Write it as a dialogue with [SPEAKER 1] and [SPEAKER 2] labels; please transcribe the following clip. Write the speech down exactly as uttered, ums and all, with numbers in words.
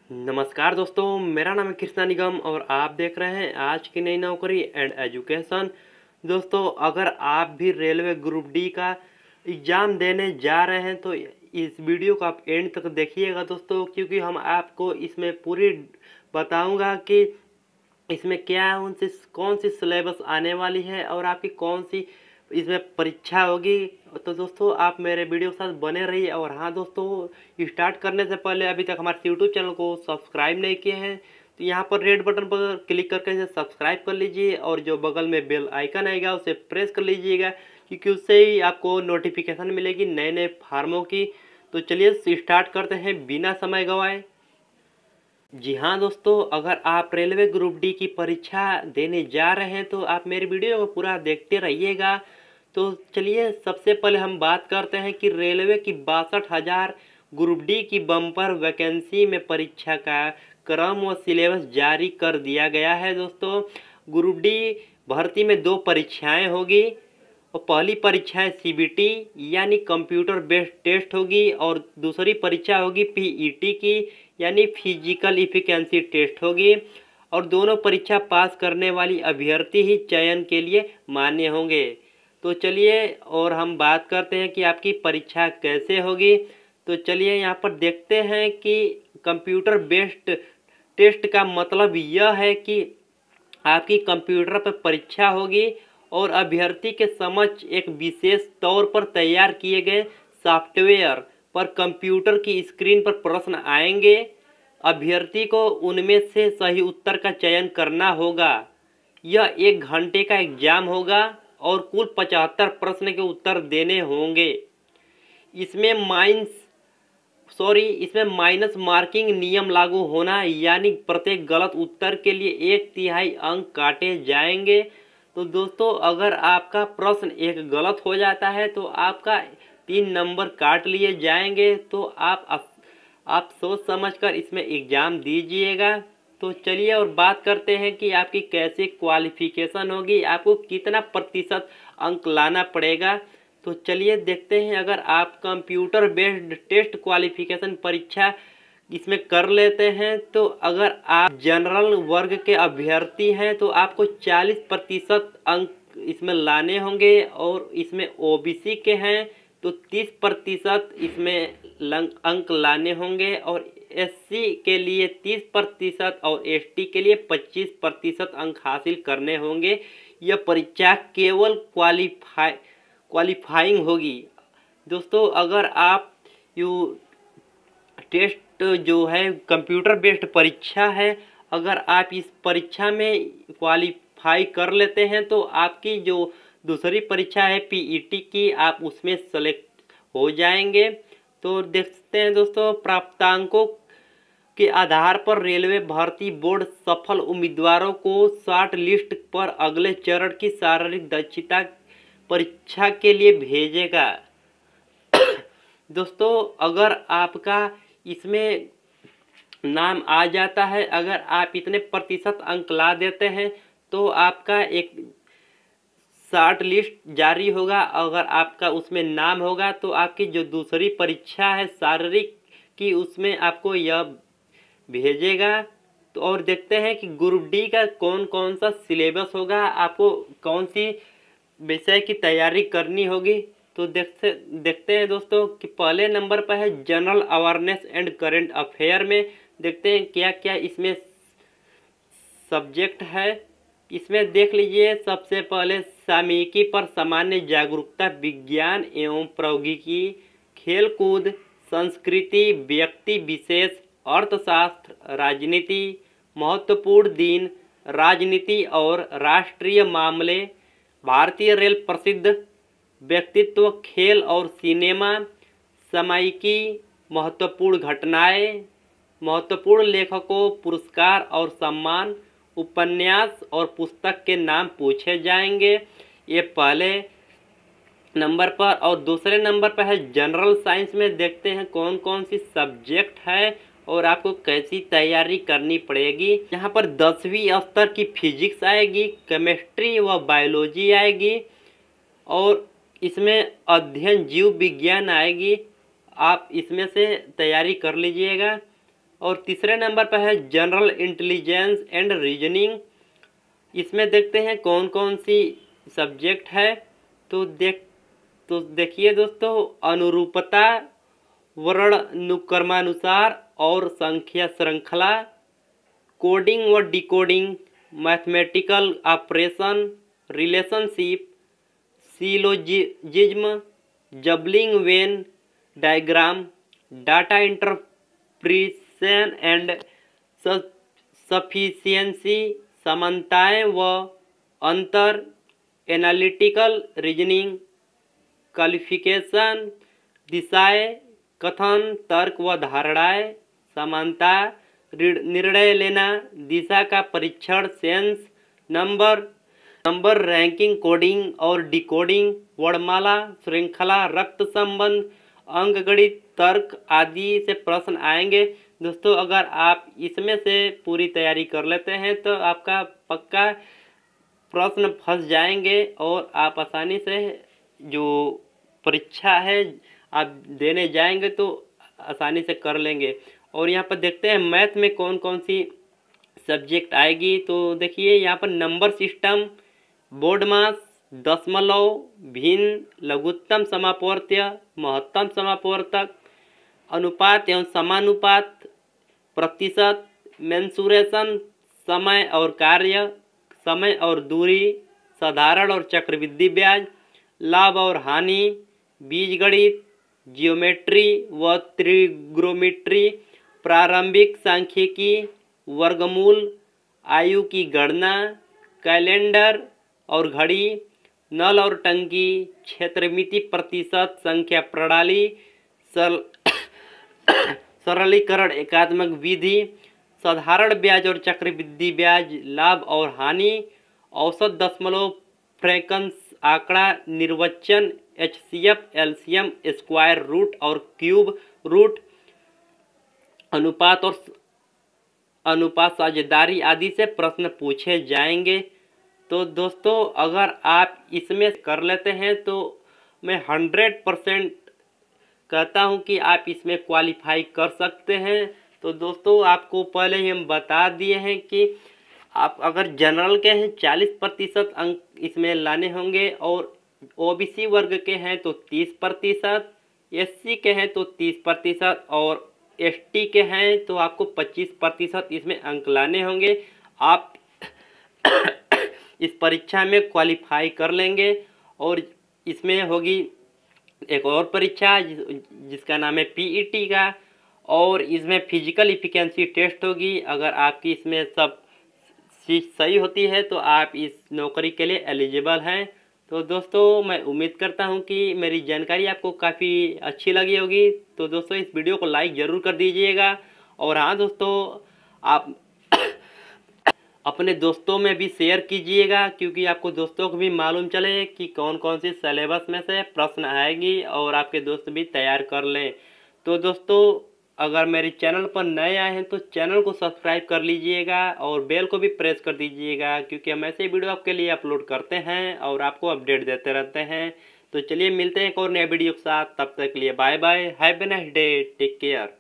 [SPEAKER 1] नमस्कार दोस्तों, मेरा नाम है कृष्णा निगम और आप देख रहे हैं आज की नई नौकरी एंड एजुकेशन। दोस्तों, अगर आप भी रेलवे ग्रुप डी का एग्ज़ाम देने जा रहे हैं तो इस वीडियो को आप एंड तक देखिएगा दोस्तों, क्योंकि हम आपको इसमें पूरी बताऊंगा कि इसमें क्या उनसे कौन सी सिलेबस आने वाली है और आपकी कौन सी इसमें परीक्षा होगी। तो दोस्तों, आप मेरे वीडियो के साथ बने रहिए। और हाँ दोस्तों, स्टार्ट करने से पहले अभी तक हमारे यूट्यूब चैनल को सब्सक्राइब नहीं किए हैं तो यहाँ पर रेड बटन पर क्लिक करके इसे सब्सक्राइब कर लीजिए और जो बगल में बेल आइकन आएगा उसे प्रेस कर लीजिएगा, क्योंकि उससे ही आपको नोटिफिकेशन मिलेगी नए नए फार्मों की। तो चलिए स्टार्ट करते हैं बिना समय गंवाए। जी हाँ दोस्तों, अगर आप रेलवे ग्रुप डी की परीक्षा देने जा रहे हैं तो आप मेरे वीडियो को पूरा देखते रहिएगा। तो चलिए सबसे पहले हम बात करते हैं कि रेलवे की बासठ हज़ार ग्रुप डी की बम्पर वैकेंसी में परीक्षा का क्रम व सिलेबस जारी कर दिया गया है। दोस्तों, ग्रुप डी भर्ती में दो परीक्षाएं होगी और पहली परीक्षाएं सी बी टी यानी कंप्यूटर बेस्ड टेस्ट होगी और दूसरी परीक्षा होगी पी ई टी की यानी फिजिकल इफिकेंसी टेस्ट होगी। और दोनों परीक्षा पास करने वाली अभ्यर्थी ही चयन के लिए मान्य होंगे। तो चलिए और हम बात करते हैं कि आपकी परीक्षा कैसे होगी। तो चलिए यहाँ पर देखते हैं कि कंप्यूटर बेस्ड टेस्ट का मतलब यह है कि आपकी कंप्यूटर पर परीक्षा होगी और अभ्यर्थी के समक्ष एक विशेष तौर पर तैयार किए गए सॉफ्टवेयर पर कंप्यूटर की स्क्रीन पर प्रश्न आएंगे। अभ्यर्थी को उनमें से सही उत्तर का चयन करना होगा। यह एक घंटे का एग्जाम होगा और कुल पचहत्तर प्रश्न के उत्तर देने होंगे। इसमें माइनस सॉरी इसमें माइनस मार्किंग नियम लागू होना, यानी प्रत्येक गलत उत्तर के लिए एक तिहाई अंक काटे जाएंगे। तो दोस्तों, अगर आपका प्रश्न एक गलत हो जाता है तो आपका तीन नंबर काट लिए जाएंगे। तो आप आप सोच समझकर इसमें एग्ज़ाम दीजिएगा। तो चलिए और बात करते हैं कि आपकी कैसे क्वालिफिकेशन होगी, आपको कितना प्रतिशत अंक लाना पड़ेगा। तो चलिए देखते हैं। अगर आप कंप्यूटर बेस्ड टेस्ट क्वालिफिकेशन परीक्षा इसमें कर लेते हैं तो अगर आप जनरल वर्ग के अभ्यर्थी हैं तो आपको चालीस प्रतिशत अंक इसमें लाने होंगे और इसमें ओ बी सी के हैं तो तीस प्रतिशत इसमें अंक लाने होंगे और एस सी के लिए तीस प्रतिशत और एस टी के लिए पच्चीस प्रतिशत अंक हासिल करने होंगे। यह परीक्षा केवल क्वालिफाई क्वालिफाइंग होगी। दोस्तों, अगर आप यू टेस्ट जो है कंप्यूटर बेस्ड परीक्षा है, अगर आप इस परीक्षा में क्वालिफाई कर लेते हैं तो आपकी जो दूसरी परीक्षा है पी ई टी की, आप उसमें सेलेक्ट हो जाएंगे। तो देखते हैं दोस्तों, प्राप्तांकों के आधार पर रेलवे भर्ती बोर्ड सफल उम्मीदवारों को शॉर्ट लिस्ट पर अगले चरण की शारीरिक दक्षता परीक्षा के लिए भेजेगा। दोस्तों, अगर आपका इसमें नाम आ जाता है, अगर आप इतने प्रतिशत अंक ला देते हैं तो आपका एक शॉर्ट लिस्ट जारी होगा। अगर आपका उसमें नाम होगा तो आपकी जो दूसरी परीक्षा है शारीरिक की, उसमें आपको यह भेजेगा। तो और देखते हैं कि ग्रुप डी का कौन कौन सा सिलेबस होगा, आपको कौन सी विषय की तैयारी करनी होगी। तो देखते देखते हैं दोस्तों कि पहले नंबर पर है general awareness and current affair में देखते हैं क्या क्या इसमें सब्जेक्ट है। इसमें देख लीजिए, सबसे पहले सामयिकी पर सामान्य जागरूकता, विज्ञान एवं प्रौद्योगिकी, खेलकूद, संस्कृति, व्यक्ति विशेष, अर्थशास्त्र, राजनीति, महत्वपूर्ण दिन, राजनीति और राष्ट्रीय मामले, भारतीय रेल, प्रसिद्ध व्यक्तित्व, खेल और सिनेमा, सामयिकी, महत्वपूर्ण घटनाएं, महत्वपूर्ण लेखकों, पुरस्कार और सम्मान, उपन्यास और पुस्तक के नाम पूछे जाएंगे। ये पहले नंबर पर। और दूसरे नंबर पर है जनरल साइंस में देखते हैं कौन कौन सी सब्जेक्ट है और आपको कैसी तैयारी करनी पड़ेगी। यहाँ पर दसवीं स्तर की फिजिक्स आएगी, केमिस्ट्री व बायोलॉजी आएगी और इसमें अध्ययन जीव विज्ञान आएगी। आप इसमें से तैयारी कर लीजिएगा। और तीसरे नंबर पर है जनरल इंटेलिजेंस एंड रीजनिंग। इसमें देखते हैं कौन कौन सी सब्जेक्ट है। तो देख तो देखिए दोस्तों, अनुरूपता, वर्णानुक्रमानुसार और संख्या श्रृंखला, कोडिंग व decoding, mathematical operation, relationship, syllogism, jumbling Venn diagram, data interpretation and sufficiency, समानताएं व अंतर, एनालिटिकल रीजनिंग, क्वालिफिकेशन, दिशाएं, कथन, तर्क व धारणाएं, समानता, निर्णय लेना, दिशा का परीक्षण, sense, number number ranking, coding और डिकोडिंग, वर्णमाला, श्रृंखला, रक्त संबंध, अंकगणित, तर्क आदि से प्रश्न आएंगे। दोस्तों अगर आप इसमें से पूरी तैयारी कर लेते हैं तो आपका पक्का प्रश्न फंस जाएंगे और आप आसानी से जो परीक्षा है आप देने जाएंगे तो आसानी से कर लेंगे। और यहाँ पर देखते हैं मैथ में कौन कौन सी सब्जेक्ट आएगी। तो देखिए यहाँ पर नंबर सिस्टम, बोर्ड मास, दशमलव, भिन्न, लघुत्तम समापवर्त्य, महत्तम समापवर्तक, अनुपात एवं समानुपात, प्रतिशत, मेंसुरेशन, समय और कार्य, समय और दूरी, साधारण और चक्रवृद्धि ब्याज, लाभ और हानि, बीजगणित, जियोमेट्री व त्रिग्नोमेट्री, प्रारंभिक सांख्यिकी, वर्गमूल, आयु की गणना, कैलेंडर और घड़ी, नल और टंकी, क्षेत्रमिति, प्रतिशत संख्या प्रणाली, सरल सरलीकरण एकात्मक विधि, साधारण ब्याज और चक्रवृद्धि ब्याज, लाभ और हानि, औसत दशमलव, फ्रैक्शंस, आंकड़ा, निर्वचन, एचसीएफ, एलसीएम, स्क्वायर रूट और क्यूब रूट, अनुपात और अनुपात साझेदारी आदि से प्रश्न पूछे जाएंगे। तो दोस्तों अगर आप इसमें कर लेते हैं तो मैं हंड्रेड परसेंट कहता हूं कि आप इसमें क्वालिफाई कर सकते हैं। तो दोस्तों आपको पहले ही हम बता दिए हैं कि आप अगर जनरल के हैं चालीस प्रतिशत अंक इसमें लाने होंगे, और ओबीसी वर्ग के हैं तो तीस प्रतिशत, एससी के हैं तो तीस प्रतिशत और एसटी के हैं तो आपको पच्चीस प्रतिशत इसमें अंक लाने होंगे। आप इस परीक्षा में क्वालिफाई कर लेंगे। और इसमें होगी एक और परीक्षा जिस, जिसका नाम है पीईटी का, और इसमें फिजिकल इफिकेंसी टेस्ट होगी। अगर आपकी इसमें सब चीज़ सही होती है तो आप इस नौकरी के लिए एलिजिबल हैं। तो दोस्तों मैं उम्मीद करता हूं कि मेरी जानकारी आपको काफ़ी अच्छी लगी होगी। तो दोस्तों इस वीडियो को लाइक ज़रूर कर दीजिएगा। और हाँ दोस्तों, आप अपने दोस्तों में भी शेयर कीजिएगा, क्योंकि आपको दोस्तों को भी मालूम चले कि कौन कौन सी सिलेबस में से प्रश्न आएगी और आपके दोस्त भी तैयार कर लें। तो दोस्तों अगर मेरे चैनल पर नए आए हैं तो चैनल को सब्सक्राइब कर लीजिएगा और बेल को भी प्रेस कर दीजिएगा, क्योंकि हम ऐसे वीडियो आपके लिए अपलोड करते हैं और आपको अपडेट देते रहते हैं। तो चलिए मिलते हैं एक और नए वीडियो के साथ, तब तक के लिए bye bye, have a nice day, take care.